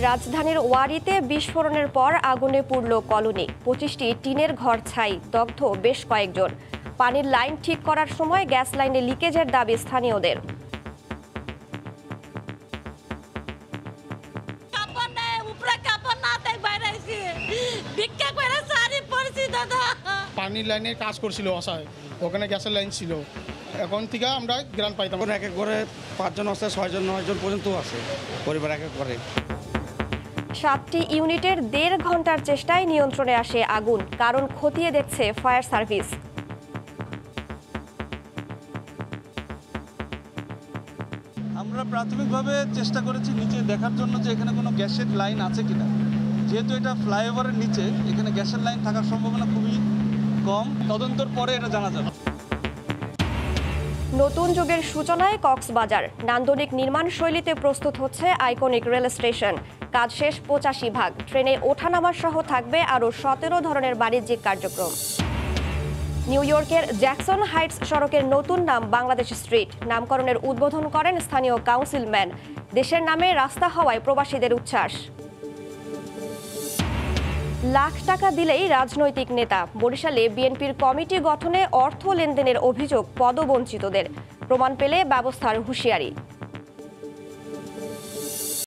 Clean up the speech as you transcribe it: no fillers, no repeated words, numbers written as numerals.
রাজধানীর ওয়ারিতে বিস্ফোরণের পর আগুনে পুড়ল কলোনি। 25টি টিনের ঘর ছাই, দগ্ধ বেশ কয়েকজন। পানির লাইন ঠিক করার সময় গ্যাস লাইনে লিকেজের দাবি স্থানীয়দের। পানির লাইনে কাজ করছিল আশায়, ওখানে গ্যাসের লাইন ছিল। এখন থেকে আমরা গ্রান্ট পাইতাম। এক এক করে 5 জন আছে, 6 জন 9 জন পর্যন্ত আছে পরিবার এক এক করে। 7টি ইউনিটের 1.5 ঘন্টার চেষ্টায় নিয়ন্ত্রণে আসে আগুন। কারণ খতিয়ে দেখছে ফায়ার সার্ভিস। আমরা প্রাথমিকভাবে চেষ্টা করেছি নিচে দেখার জন্য যে এখানে কোনো গ্যাসের লাইন আছে কিনা। যেহেতু এটা ফ্লাইওভারের নিচে, এখানে গ্যাসের লাইন থাকার সম্ভাবনা খুবই কম। তদন্তের পরে এটা জানা যাবে। নতুন যুগের সূচনায় কক্সবাজার। নান্দনিক নির্মাণ শৈলীতে প্রস্তুত হচ্ছে আইকনিক রেল স্টেশন। কাজ শেষ 85 ভাগ। ট্রেনে ওঠানামার সহ থাকবে আরও 17 ধরনের বাণিজ্যিক কার্যক্রম। নিউ ইয়র্কের জ্যাকসন হাইটস সড়কের নতুন নাম বাংলাদেশ স্ট্রিট। নামকরণের উদ্বোধন করেন স্থানীয় কাউন্সিলম্যান। দেশের নামে রাস্তা হওয়ায় প্রবাসীদের উচ্ছ্বাস। লাখ টাকা দিলেই রাজনৈতিক নেতা। বরিশালে বিএনপির কমিটি গঠনে অর্থ লেনদেনের অভিযোগ পদবঞ্চিতদের। প্রমাণ পেলে ব্যবস্থার হুঁশিয়ারি।